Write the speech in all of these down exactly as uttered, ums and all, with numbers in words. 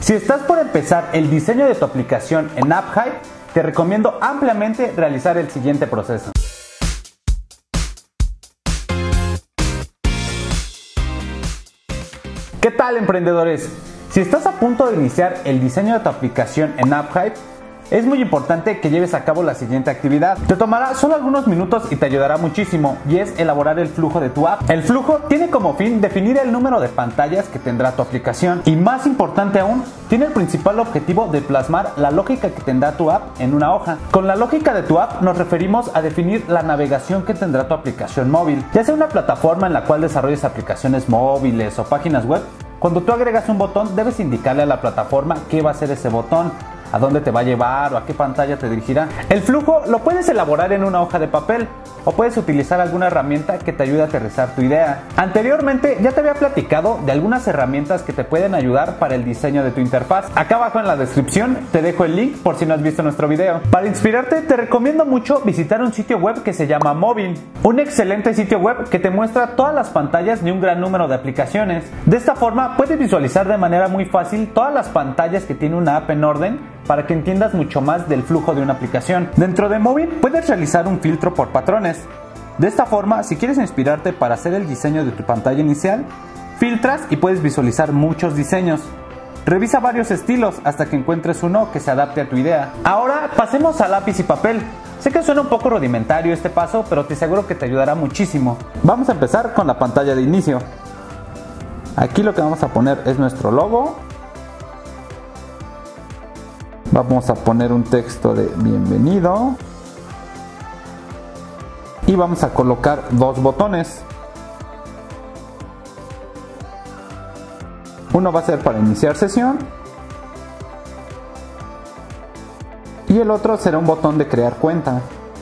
Si estás por empezar el diseño de tu aplicación en AppHype, te recomiendo ampliamente realizar el siguiente proceso. ¿Qué tal, emprendedores? Si estás a punto de iniciar el diseño de tu aplicación en AppHype, es muy importante que lleves a cabo la siguiente actividad. Te tomará solo algunos minutos y te ayudará muchísimo, y es elaborar el flujo de tu app. El flujo tiene como fin definir el número de pantallas que tendrá tu aplicación, y más importante aún, tiene el principal objetivo de plasmar la lógica que tendrá tu app en una hoja. Con la lógica de tu app nos referimos a definir la navegación que tendrá tu aplicación móvil, ya sea una plataforma en la cual desarrolles aplicaciones móviles o páginas web. Cuando tú agregas un botón, debes indicarle a la plataforma qué va a hacer ese botón, a dónde te va a llevar o a qué pantalla te dirigirá. El flujo lo puedes elaborar en una hoja de papel o puedes utilizar alguna herramienta que te ayude a aterrizar tu idea. Anteriormente ya te había platicado de algunas herramientas que te pueden ayudar para el diseño de tu interfaz. Acá abajo en la descripción te dejo el link por si no has visto nuestro video. Para inspirarte te recomiendo mucho visitar un sitio web que se llama Movin, un excelente sitio web que te muestra todas las pantallas de un gran número de aplicaciones. De esta forma puedes visualizar de manera muy fácil todas las pantallas que tiene una app en orden, para que entiendas mucho más del flujo de una aplicación. Dentro de Movin puedes realizar un filtro por patrones. De esta forma, si quieres inspirarte para hacer el diseño de tu pantalla inicial, filtras y puedes visualizar muchos diseños. Revisa varios estilos hasta que encuentres uno que se adapte a tu idea. Ahora pasemos a lápiz y papel. Sé que suena un poco rudimentario este paso, pero te aseguro que te ayudará muchísimo. Vamos a empezar con la pantalla de inicio. Aquí lo que vamos a poner es nuestro logo. Vamos a poner un texto de bienvenido y vamos a colocar dos botones. Uno va a ser para iniciar sesión y el otro será un botón de crear cuenta.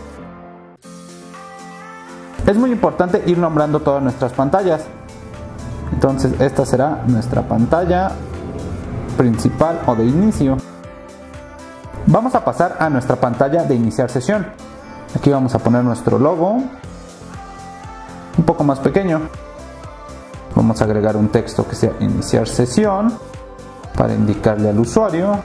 Es muy importante ir nombrando todas nuestras pantallas. Entonces esta será nuestra pantalla principal o de inicio. Vamos a pasar a nuestra pantalla de iniciar sesión. Aquí vamos a poner nuestro logo un poco más pequeño. Vamos a agregar un texto que sea iniciar sesión para indicarle al usuario.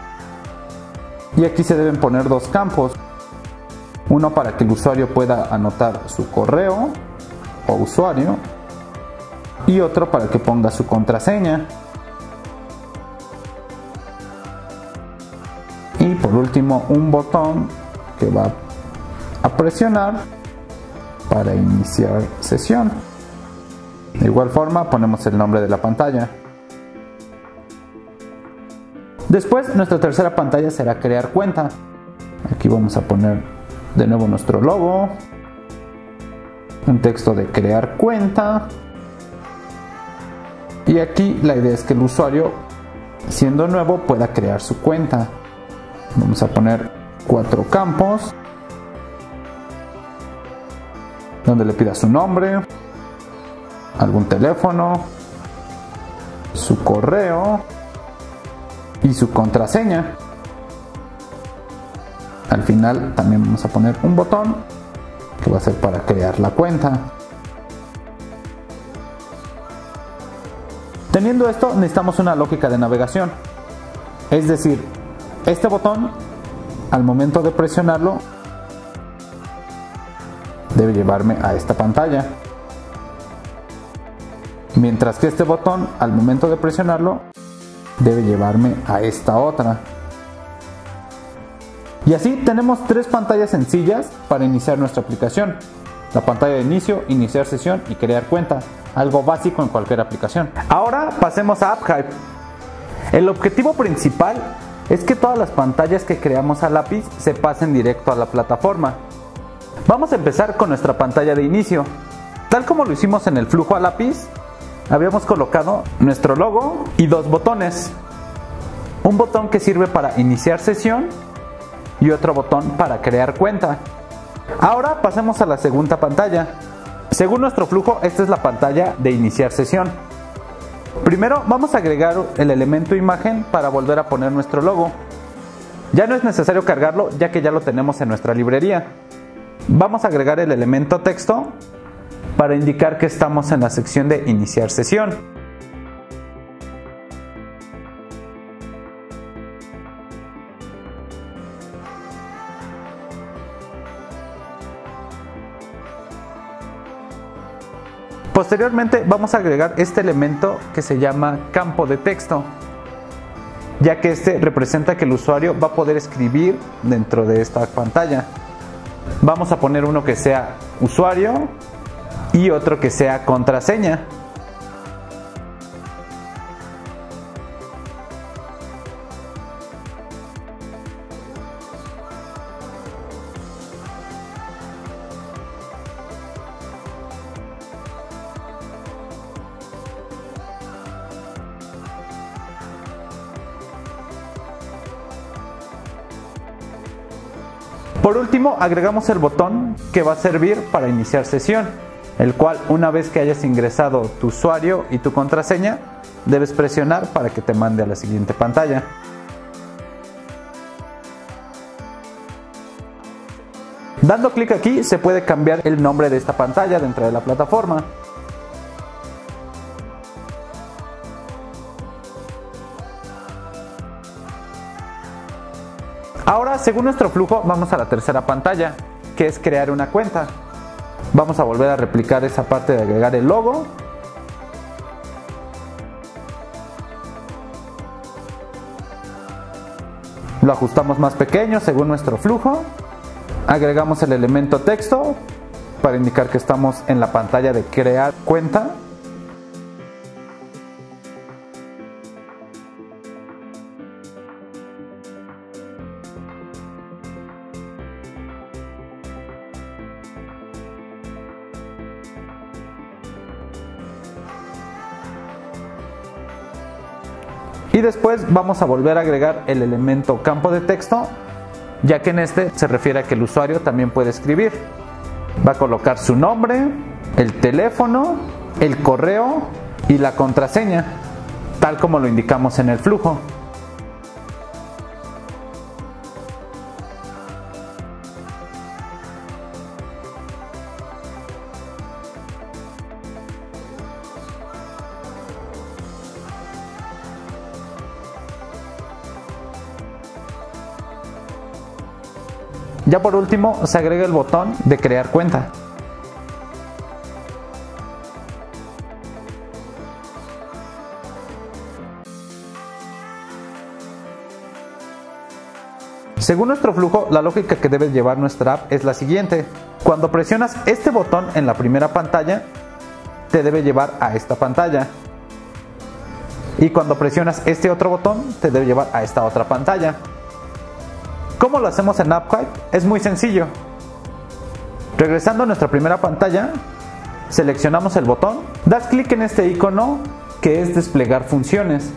Y aquí se deben poner dos campos. Uno para que el usuario pueda anotar su correo o usuario y otro para que ponga su contraseña. Y por último un botón que va a presionar para iniciar sesión. De igual forma ponemos el nombre de la pantalla. Después nuestra tercera pantalla será crear cuenta. Aquí vamos a poner de nuevo nuestro logo, un texto de crear cuenta. Y aquí la idea es que el usuario, siendo nuevo, pueda crear su cuenta. Vamos a poner cuatro campos donde le pida su nombre, algún teléfono, su correo y su contraseña. Al final también vamos a poner un botón que va a ser para crear la cuenta. Teniendo esto, necesitamos una lógica de navegación, es decir, este botón, al momento de presionarlo, debe llevarme a esta pantalla. Mientras que este botón, al momento de presionarlo, debe llevarme a esta otra. Y así tenemos tres pantallas sencillas para iniciar nuestra aplicación. La pantalla de inicio, iniciar sesión y crear cuenta. Algo básico en cualquier aplicación. Ahora pasemos a AppHype. El objetivo principal es que todas las pantallas que creamos a lápiz se pasen directo a la plataforma. Vamos a empezar con nuestra pantalla de inicio. Tal como lo hicimos en el flujo a lápiz, habíamos colocado nuestro logo y dos botones. Un botón que sirve para iniciar sesión y otro botón para crear cuenta. Ahora pasemos a la segunda pantalla. Según nuestro flujo, esta es la pantalla de iniciar sesión. Primero vamos a agregar el elemento imagen para volver a poner nuestro logo. Ya no es necesario cargarlo, ya que ya lo tenemos en nuestra librería. Vamos a agregar el elemento texto para indicar que estamos en la sección de iniciar sesión. Posteriormente vamos a agregar este elemento que se llama campo de texto, ya que este representa que el usuario va a poder escribir dentro de esta pantalla. Vamos a poner uno que sea usuario y otro que sea contraseña. Por último, agregamos el botón que va a servir para iniciar sesión, el cual una vez que hayas ingresado tu usuario y tu contraseña, debes presionar para que te mande a la siguiente pantalla. Dando clic aquí se puede cambiar el nombre de esta pantalla dentro de la plataforma. Ahora, según nuestro flujo, vamos a la tercera pantalla, que es crear una cuenta. Vamos a volver a replicar esa parte de agregar el logo. Lo ajustamos más pequeño según nuestro flujo. Agregamos el elemento texto para indicar que estamos en la pantalla de crear cuenta. Y después vamos a volver a agregar el elemento campo de texto, ya que en este se refiere a que el usuario también puede escribir. Va a colocar su nombre, el teléfono, el correo y la contraseña, tal como lo indicamos en el flujo. Ya por último se agrega el botón de crear cuenta. Según nuestro flujo, la lógica que debe llevar nuestra app es la siguiente. Cuando presionas este botón en la primera pantalla, te debe llevar a esta pantalla. Y cuando presionas este otro botón, te debe llevar a esta otra pantalla. ¿Cómo lo hacemos en AppHype? Es muy sencillo. Regresando a nuestra primera pantalla, seleccionamos el botón, das clic en este icono que es desplegar funciones.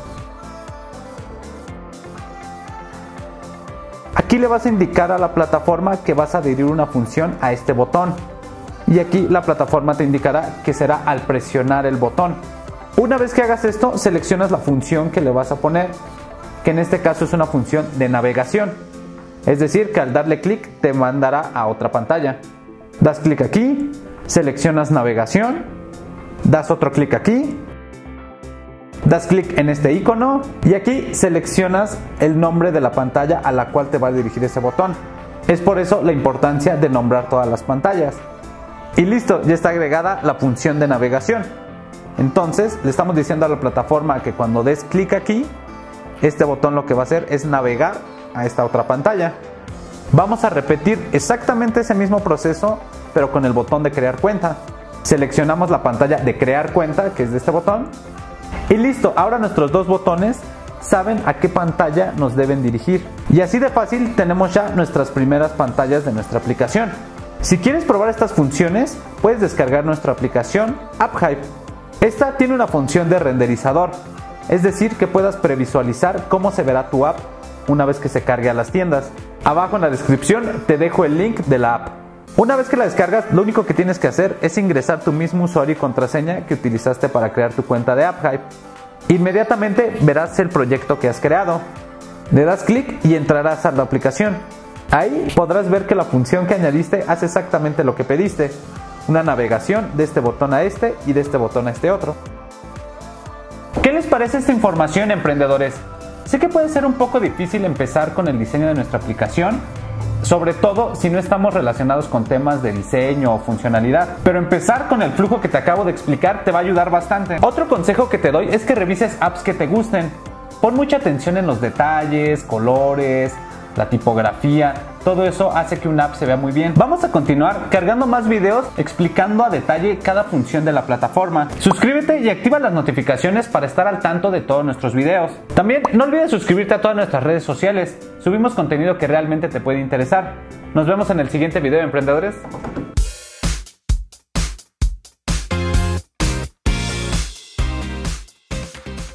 Aquí le vas a indicar a la plataforma que vas a adherir una función a este botón. Y aquí la plataforma te indicará que será al presionar el botón. Una vez que hagas esto, seleccionas la función que le vas a poner, que en este caso es una función de navegación. Es decir, que al darle clic te mandará a otra pantalla. Das clic aquí, seleccionas navegación, das otro clic aquí, das clic en este icono y aquí seleccionas el nombre de la pantalla a la cual te va a dirigir ese botón. Es por eso la importancia de nombrar todas las pantallas. Y listo, ya está agregada la función de navegación. Entonces le estamos diciendo a la plataforma que cuando des clic aquí, este botón lo que va a hacer es navegar a esta otra pantalla. Vamos a repetir exactamente ese mismo proceso, pero con el botón de crear cuenta. Seleccionamos la pantalla de crear cuenta, que es de este botón, y listo. Ahora nuestros dos botones saben a qué pantalla nos deben dirigir. Y así de fácil tenemos ya nuestras primeras pantallas de nuestra aplicación. Si quieres probar estas funciones, puedes descargar nuestra aplicación AppHype. Esta tiene una función de renderizador, es decir, que puedas previsualizar cómo se verá tu app una vez que se cargue a las tiendas. Abajo en la descripción te dejo el link de la app. Una vez que la descargas, lo único que tienes que hacer es ingresar tu mismo usuario y contraseña que utilizaste para crear tu cuenta de AppHype. Inmediatamente verás el proyecto que has creado. Le das clic y entrarás a la aplicación. Ahí podrás ver que la función que añadiste hace exactamente lo que pediste. Una navegación de este botón a este y de este botón a este otro. ¿Qué les parece esta información, emprendedores? Sé que puede ser un poco difícil empezar con el diseño de nuestra aplicación, sobre todo si no estamos relacionados con temas de diseño o funcionalidad. Pero empezar con el flujo que te acabo de explicar te va a ayudar bastante. Otro consejo que te doy es que revises apps que te gusten. Pon mucha atención en los detalles, colores, la tipografía, todo eso hace que una app se vea muy bien. Vamos a continuar cargando más videos explicando a detalle cada función de la plataforma. Suscríbete y activa las notificaciones para estar al tanto de todos nuestros videos. También no olvides suscribirte a todas nuestras redes sociales. Subimos contenido que realmente te puede interesar. Nos vemos en el siguiente video, emprendedores.